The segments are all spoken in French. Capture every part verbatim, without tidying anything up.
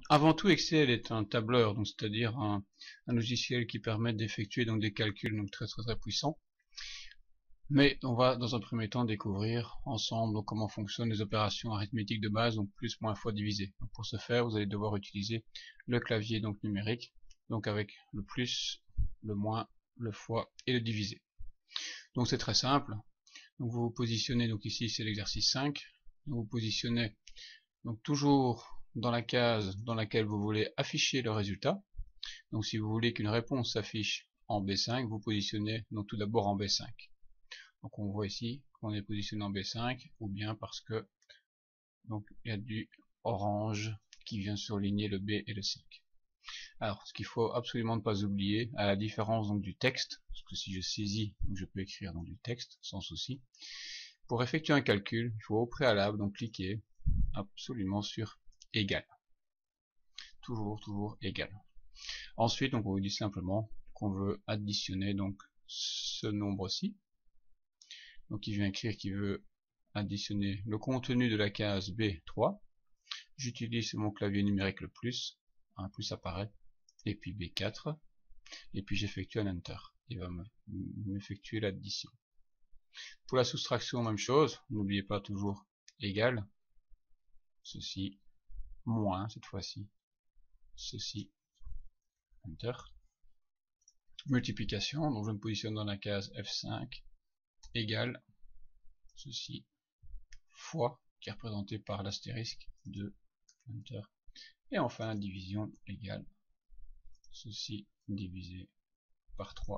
Avant tout, Excel est un tableur, donc c'est-à-dire un, un logiciel qui permet d'effectuer donc des calculs donc très très très puissants. Mais on va dans un premier temps découvrir ensemble donc, comment fonctionnent les opérations arithmétiques de base, donc plus, moins, fois, divisé. Donc, pour ce faire, vous allez devoir utiliser le clavier donc numérique, donc avec le plus, le moins, le fois et le divisé. Donc c'est très simple. Donc vous vous positionnez, donc ici c'est l'exercice cinq, vous vous positionnez donc toujours dans la case dans laquelle vous voulez afficher le résultat. Donc si vous voulez qu'une réponse s'affiche en B cinq, vous positionnez donc tout d'abord en B cinq. Donc on voit ici qu'on est positionné en B cinq, ou bien parce que donc il y a du orange qui vient surligner le B et le cinq. Alors ce qu'il faut absolument ne pas oublier, à la différence donc du texte, parce que si je saisis, je peux écrire dans du texte sans souci. Pour effectuer un calcul, il faut au préalable donc cliquer absolument sur égal. Toujours, toujours égal. Ensuite, donc, on vous dit simplement qu'on veut additionner donc ce nombre-ci. Donc, il vient écrire qu'il veut additionner le contenu de la case B trois. J'utilise mon clavier numérique le plus, un plus apparaît, et puis B quatre, et puis j'effectue un Enter. Il va m'effectuer l'addition. Pour la soustraction, même chose, n'oubliez pas toujours égal, ceci, moins cette fois-ci, ceci, Enter. Multiplication, donc je me positionne dans la case F cinq, égale, ceci, fois, qui est représenté par l'astérisque, deux, Enter. Et enfin la division égale, ceci divisé par trois.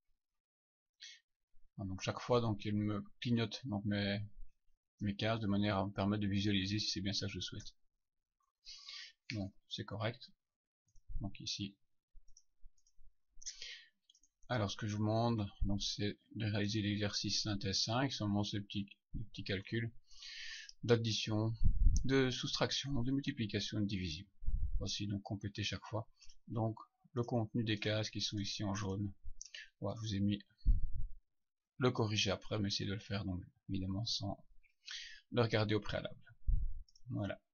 Donc chaque fois, donc il me clignote donc mes, mes cases de manière à me permettre de visualiser si c'est bien ça que je souhaite. Donc c'est correct. Donc ici. Alors ce que je vous demande, donc c'est de réaliser l'exercice synthèse cinq, seulement ces petits, les petits calculs d'addition, de soustraction, de multiplication et de division. Voici donc compléter chaque fois. Donc le contenu des cases qui sont ici en jaune. Voilà, je vous ai mis le corriger après, mais essayez de le faire donc évidemment sans le regarder au préalable. Voilà.